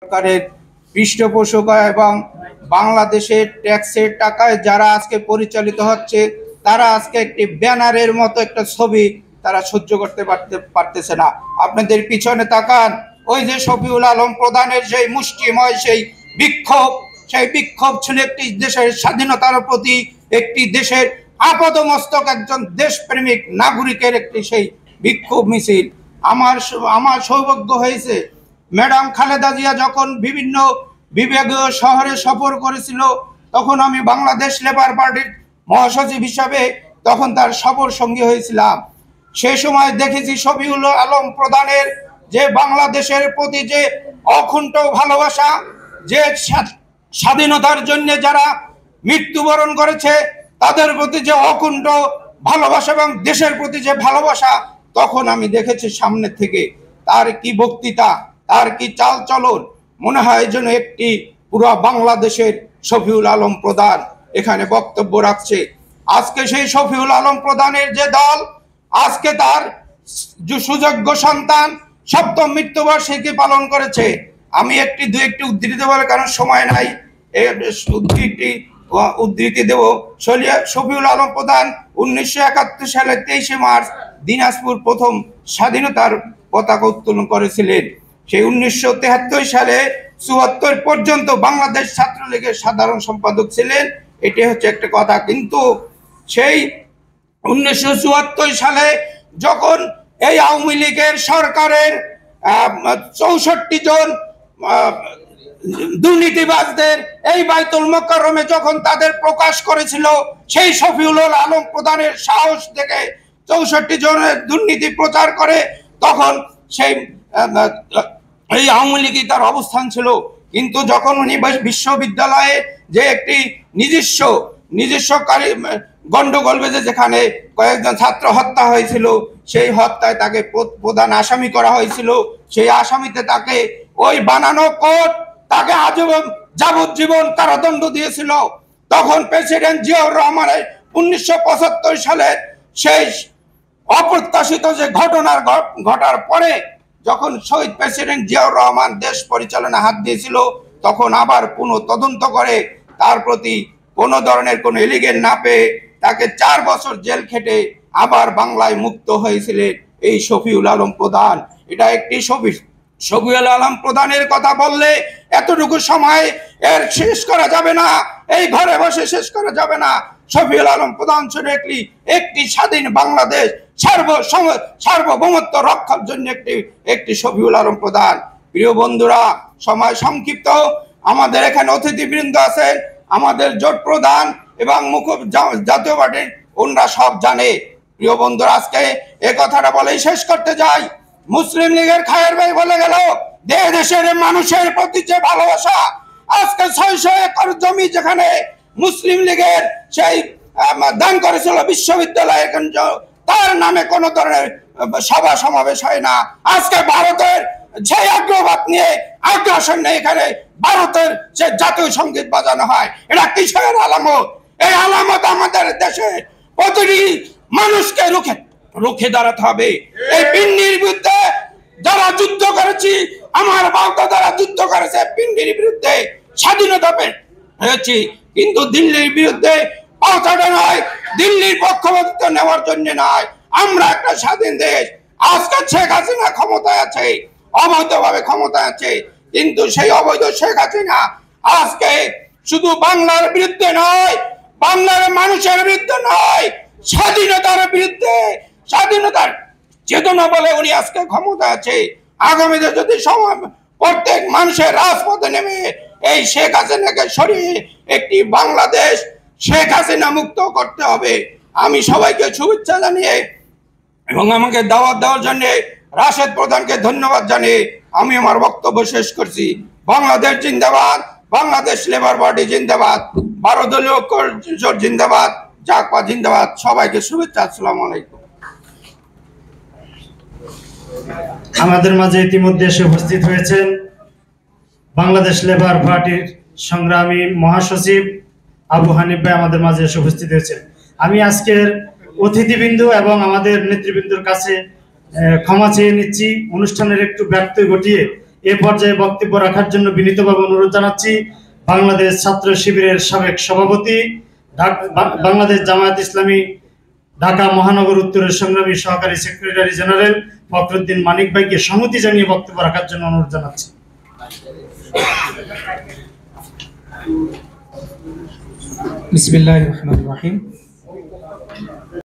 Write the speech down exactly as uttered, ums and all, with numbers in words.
সরকারের পৃষ্ঠপোষকতা এবং বাংলাদেশের ট্যাক্সের টাকায় যারা আজকে পরিচালিত হচ্ছে তারা আজকে একটি ব্যানারের মতো একটা ছবি তারা সহ্য করতে পারতে পারতেছে না। আপনাদের পিছনে তাকান, ওই যে শফিউল আলম প্রধানের সেই মুষ্টিময় সেই বিক্ষোভ, সেই বিক্ষোভ ছিল একটি দেশের স্বাধীনতার প্রতি, একটি দেশের আপাদমস্তক একজন দেশপ্রেমিক নাগরিকের একটি সেই বিক্ষোভ মিছিল। আমার আমার সৌভাগ্য হয়েছে ম্যাডাম খালেদা জিয়া যখন বিভিন্ন বিভাগীয় শহরে সফর করেছিল তখন আমি বাংলাদেশ লেবার পার্টির মহাসচিব হিসাবে তখন তার সফর সঙ্গী হয়েছিলাম। সেই সময় দেখেছি শফিউল আলম প্রধানের যে বাংলাদেশের প্রতি যে অকুণ্ঠ ভালোবাসা, যে স্বাধীনতার জন্য যারা মৃত্যুবরণ করেছে তাদের প্রতি যে অকুণ্ঠ ভালোবাসা এবং দেশের প্রতি যে ভালোবাসা, তখন আমি দেখেছি সামনে থেকে তার কি বক্তৃতা, তার কি চাল চলন, মনে হয় যেন একটি পুরো বাংলাদেশের শফিউল আলম প্রধান এখানে বক্তব্য রাখছে। আজকে সেই শফিউল আলম প্রধানের যে দল আজকে তার সুযোগ্য সন্তান সপ্তম মৃত্যুবার্ষিকী পালন করেছে। আমি একটি দু একটি উদ্ধৃতি বলে কারণ সময় নাই, উদ্ধৃতি উদ্ধৃতি দেব। শফিউল আলম প্রধান উনিশশো একাত্তর সালের তেইশে মার্চ দিনাজপুর প্রথম স্বাধীনতার পতাকা উত্তোলন করেছিলেন। সেই উনিশশো তেহাত্তর সালে চুয়াত্তর পর্যন্ত বাংলাদেশ ছাত্রলীগের সাধারণ সম্পাদক ছিলেন, এটি হচ্ছে একটা কথা। কিন্তু সেই উনিশশো চুয়াত্তর সালে যখন এই আওয়ামী লীগের সরকারের চৌষট্টি জন দুর্নীতিবাজদের এই বাইতুল মোকাররমে যখন তাদের প্রকাশ করেছিল, সেই শফিউল আলম প্রধানের সাহস থেকে চৌষট্টি জনের দুর্নীতি প্রচার করে, তখন সেই এই আওয়ামী লীগই তার অবস্থান ছিল। কিন্তু যখন উনি বিশ্ববিদ্যালয়ে যে একটি নিজস্ব নিজস্বকারী গন্ডগোল বেঁধে যেখানে কয়েকজন ছাত্র হত্যা হয়েছিল, সেই হত্যায় তাকে প্রধান আসামি করা হয়েছিল। সেই আসামিতে তাকে ওই বানানো কোর্ট তাকে আজীবন যাবজ্জীবন কারাদণ্ড দিয়েছিল। তখন প্রেসিডেন্ট জিয়াউর রহমানের উনিশশো পঁচাত্তর সালের সেই অপ্রত্যাশিত যে ঘটনার ঘটার পরে যখন শহীদ প্রেসিডেন্ট জিয়াউর রহমান দেশ পরিচালনা হাত দিয়েছিল, তখন আবার পুনঃ তদন্ত করে তার প্রতি কোনো ধরনের কোনো এলিগেন না পেয়ে তাকে চার বছর জেল খেটে আবার বাংলায় মুক্ত হয়েছিলেন এই শফিউল আলম প্রধান। এটা একটি শফি শফিউল আলম প্রধানের কথা বললে এতটুকু সময় এর শেষ করা যাবে না, এই ঘরে বসে শেষ করা যাবে না। শফিউল আলম প্রধান ছিল একটি একটি স্বাধীন বাংলাদেশ সার্ব সার্বভৌমত্ব রক্ষার জন্য একটি একটি শফিউল আলম প্রধান। প্রিয় বন্ধুরা, সময় সংক্ষিপ্ত, আমাদের এখানে অতিথিবৃন্দ আছেন, আমাদের জোট প্রধান এবং মুখ জাতীয় পার্টির ওনারা সব জানে। প্রিয় বন্ধুরা, আজকে এ কথাটা বলেই শেষ করতে যাই। মুসলিম লীগের খায়ের ভাই বলে গেল দেশের মানুষের প্রতি যে ভালোবাসা, আজকে ছয়শ একর জমি যেখানে মুসলিম লীগের সেই দান করেছিল বিশ্ববিদ্যালয়ের, তার নামে কোন ধরনের সভা সমাবেশ হয় না। আজকে ভারতের সেই আগ্রহবাদ নিয়ে আগ্রাসন নিয়ে এখানে ভারতের যে জাতীয় সঙ্গীত বাজানো হয়, এটা কিসের আলামত? এই আলামত আমাদের দেশে প্রতিটি মানুষকে রুখে রুখে দাঁড়াতে হবে। এই পিন্ডির বিরুদ্ধে যারা যুদ্ধ করেছি, আমার বাবা যারা যুদ্ধ করেছে পিন্ডির বিরুদ্ধে, স্বাধীনতা পেয়েছি, কিন্তু দিল্লির বিরুদ্ধে পাল্টানো নয়, দিল্লির পক্ষপাতিত্ব নেওয়ার জন্য নয়। আমরা একটা স্বাধীন দেশ। আজকে শেখ হাসিনা ক্ষমতায় আছে, অবৈধভাবে ক্ষমতায় আছে, কিন্তু সেই অবৈধ শেখ হাসিনা আজকে শুধু বাংলার বিরুদ্ধে নয়, বাংলার মানুষের বিরুদ্ধে নয়, স্বাধীনতার বিরুদ্ধে, স্বাধীনতার চেতনা বলে উনি আজকে ক্ষমতা আছে। আগামীতে যদি সমাজ প্রত্যেক মানুষের রাজপথে নেমে এই শেখ হাসিনাকে সরিয়ে একটি বাংলাদেশ শেখ হাসিনা মুক্ত করতে হবে। আমি সবাইকে শুভেচ্ছা জানিয়ে এবং আমাকে দাওয়াত দেওয়ার জন্য রাশেদ প্রধানকে ধন্যবাদ জানিয়ে আমি আমার বক্তব্য শেষ করছি। বাংলাদেশ জিন্দাবাদ, বাংলাদেশ লেবার পার্টি জিন্দাবাদ, বারো দলীয় জোট জিন্দাবাদ, জাকপা জিন্দাবাদ। সবাইকে শুভেচ্ছা। আসসালামু আলাইকুম। আমাদের মাঝে ইতিমধ্যে এসে উপস্থিত হয়েছেন বাংলাদেশ লেবার পার্টির সংগ্রামী মহাসচিব আবু হানিফ ভাই আমাদের মাঝে এসে উপস্থিত হয়েছেন। আমি আজকের অতিথিবৃন্দ এবং আমাদের নেতৃবৃন্দর কাছে ক্ষমা চেয়ে নিচ্ছি, অনুষ্ঠানের একটু ব্যর্থ ঘটিয়ে এ পর্যায়ে বক্তব্য রাখার জন্য বিনীতভাবে অনুরোধ জানাচ্ছি বাংলাদেশ ছাত্র শিবিরের সাবেক সভাপতি, বাংলাদেশ জামায়াত ইসলামী ঢাকা মহানগর উত্তরের সংগ্রামী সহকারী সেক্রেটারি জেনারেল ফখরুদ্দিন মানিক ভাইকে সম্মতি জানিয়ে বক্তব্য রাখার জন্য অনুরোধ জানাচ্ছি। বিসমিল্লাহির রহমানির রহিম।